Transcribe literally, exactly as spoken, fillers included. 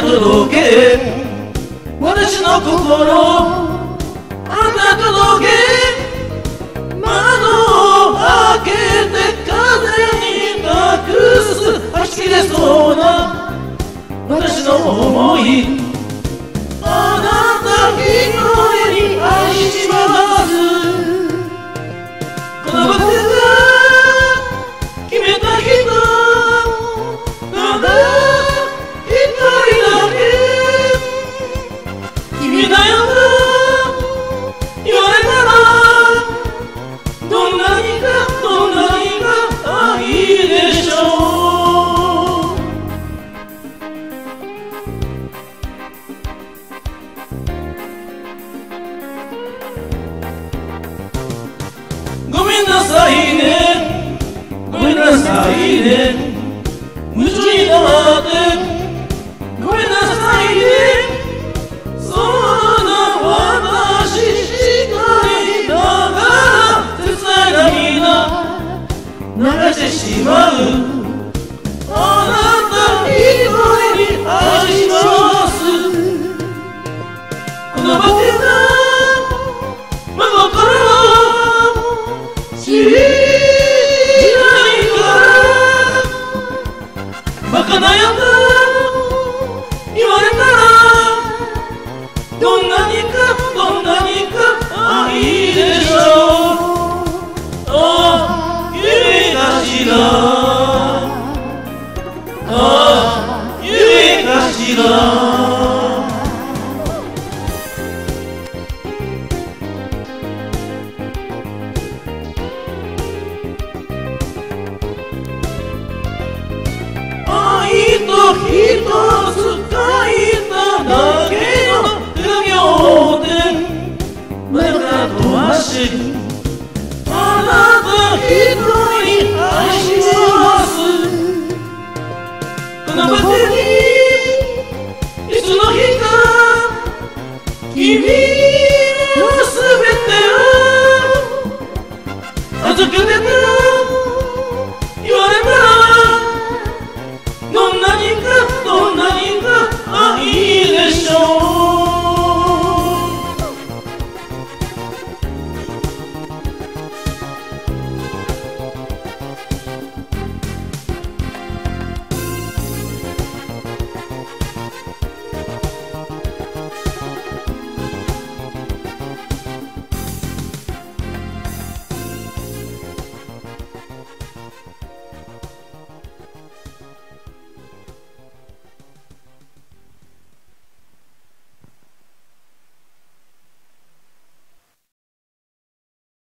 届け私の心あなた届け窓を開けて風に託すはち切れそうな私の想いあなた一人に愛しますこの僕が決めた人ただ一人だけ君だよ言われたらどんなにかどんなにか愛でしょうごめんなさいねごめんなさいね夢中になってごめんなさいねそんな私しかいながら切ない涙流してしまうあなた一人に愛しますこの僕が真心を知りバカなやつ